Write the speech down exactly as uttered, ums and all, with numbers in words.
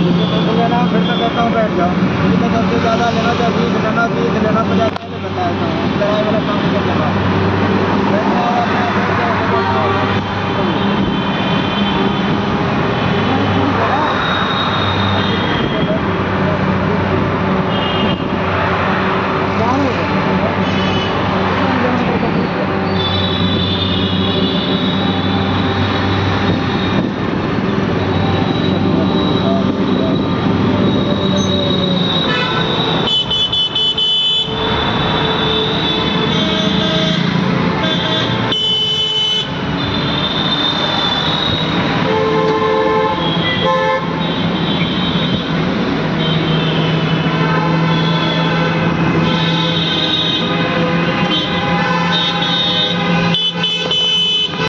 तो लेना फिर मैं कहता हूँ बैठ जाओ, क्योंकि मैं सबसे ज़्यादा लेना चाहती हूँ, लेना बीस लेना पचास पहले बताया था, लड़ाई वाला काम नहीं करने वाला।